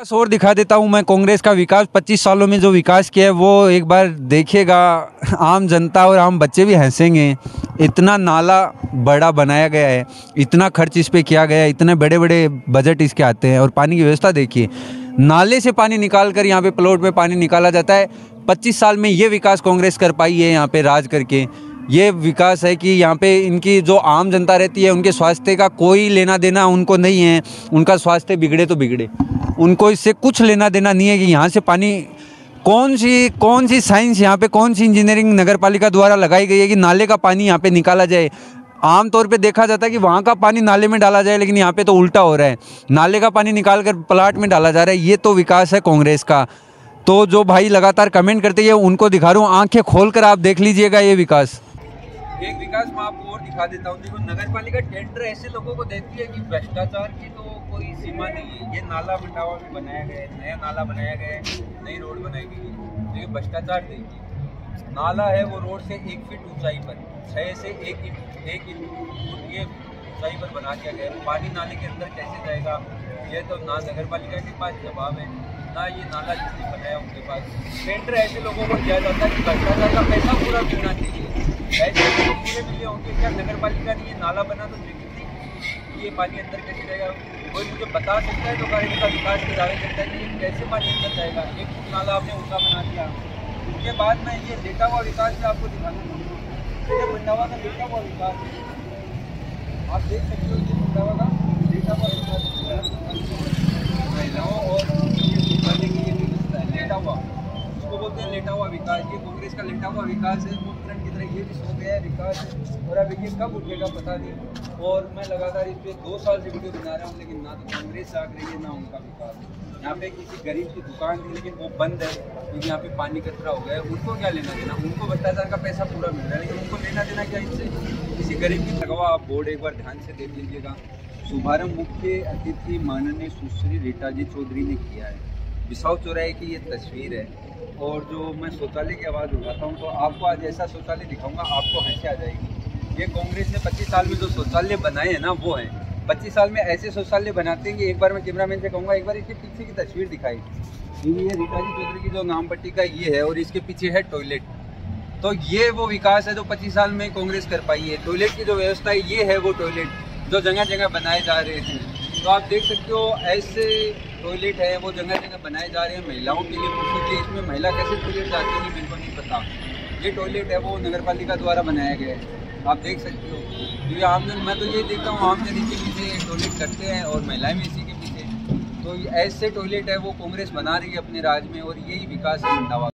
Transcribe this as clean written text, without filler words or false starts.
और दिखा देता हूँ मैं कांग्रेस का विकास 25 सालों में जो विकास किया है वो एक बार देखिएगा। आम जनता और आम बच्चे भी हंसेंगे। इतना नाला बड़ा बनाया गया है, इतना खर्च इस पे किया गया है, इतने बड़े बड़े बजट इसके आते हैं और पानी की व्यवस्था देखिए। नाले से पानी निकाल कर यहाँ पे प्लॉट में पानी निकाला जाता है। 25 साल में ये विकास कांग्रेस कर पाई है यहाँ पे राज करके। ये विकास है कि यहाँ पे इनकी जो आम जनता रहती है उनके स्वास्थ्य का कोई लेना देना उनको नहीं है। उनका स्वास्थ्य बिगड़े तो बिगड़े, उनको इससे कुछ लेना देना नहीं है कि यहाँ से पानी कौन सी साइंस यहाँ पे, कौन सी इंजीनियरिंग नगर पालिका द्वारा लगाई गई है कि नाले का पानी यहाँ पे निकाला जाए। आम तौर पे देखा जाता है कि वहाँ का पानी नाले में डाला जाए, लेकिन यहाँ पे तो उल्टा हो रहा है। नाले का पानी निकाल कर प्लाट में डाला जा रहा है। ये तो विकास है कांग्रेस का। तो जो भाई लगातार कमेंट करते हैं उनको दिखा रहा हूँ, आंखें खोल कर आप देख लीजिएगा ये विकास। एक विकास मैं आपको और दिखा देता हूँ। देखो, नगर पालिका टेंडर ऐसे लोगों को देती है कि भ्रष्टाचार की तो कोई सीमा नहीं है। ये नाला मंडावा भी बनाया गया है, नया नाला बनाया गया है, नई रोड बनाई गई है। लेकिन भ्रष्टाचार देखिए, नाला है वो रोड से 1 फीट ऊंचाई पर, 6 से 1 इंच ये ऊंचाई पर बना दिया गया है। पानी नाले के अंदर कैसे जाएगा, ये तो ना नगर पालिका के पास जवाब है, ना ये नाला जिसने बनाया उनके पास। टेंडर ऐसे लोगों को दिया जाता है कि भ्रष्टाचार का पैसा पूरा मिलना चाहिए। ऐसे लोग पूरे मिले होंगे, क्या नगर पालिका ने ये नाला बना तो ये पानी अंदर कैसे जाएगा? कोई मुझे बता सकता है? तो कार्यकर्ता विकास के दावे करता है कि ये कैसे पानी अंदर जाएगा? 1 फुट नाला आपने ऊँचा बना दिया। उसके बाद मैं ये लेटा हुआ विकास से आपको दिखाना चाहूँगा। ये मंडावा का लेटा हुआ विकास है, आप देख सकते हो। ये मंडावा का लेटा हुआ विकास महिलाओं और लेटा हुआ, उसको बोलते हैं लेटा हुआ विकास। ये कांग्रेस का लेटा हुआ विकास है। की तरह ये भी सो गया है विकास, और अब ये कब उठेगा पता नहीं। और मैं लगातार इस पर 2 साल से वीडियो बना रहा हूँ, लेकिन ना तो कांग्रेस आग रही है ना उनका विकास। यहाँ पे किसी गरीब की दुकान थी लेकिन वो बंद है क्योंकि यहाँ पे पानी कचरा हो गया है। उनको क्या लेना देना? उनको भ्रष्टाचार का पैसा पूरा मिल रहा है, लेकिन उनको लेना देना क्या इससे? किसी गरीब की लगवा। आप बोर्ड एक बार ध्यान से देख लीजिएगा। शुभारंभ मुख्य अतिथि माननीय सुश्री रीटा जी चौधरी ने किया है। बिसाऊ चौराहे की ये तस्वीर है। और जो मैं शौचालय की आवाज़ उठाता हूँ तो आपको आज ऐसा शौचालय दिखाऊंगा, आपको हंसी आ जाएगी। ये कांग्रेस ने 25 साल में जो शौचालय बनाए हैं ना वो हैं। 25 साल में ऐसे शौचालय बनाते हैं कि एक बार मैं कैमरामैन से कहूँगा एक बार इसके पीछे की तस्वीर दिखाई। ये रीटा जी चौधरी की जो नाम पट्टी का ये है और इसके पीछे है टॉयलेट। तो ये वो विकास है जो 25 साल में कांग्रेस कर पाई है। टॉयलेट की जो व्यवस्था है ये है वो टॉयलेट जो जगह जगह बनाए जा रहे थे। तो आप देख सकते हो ऐसे टॉयलेट है वो जगह जगह बनाए जा रहे हैं महिलाओं के लिए। मुख्य इसमें महिला कैसे टॉयलेट जाती है मेरे को नहीं पता। ये टॉयलेट है वो नगर पालिका द्वारा बनाया गया है, आप देख सकते हो। क्योंकि आमजन, मैं तो ये देखता हूँ आमजन इसी पीछे टॉयलेट करते हैं और महिलाएं भी इसी के पीछे। तो ऐसे टॉयलेट है वो कांग्रेस बना रही है अपने राज में, और यही विकास है मंडावा।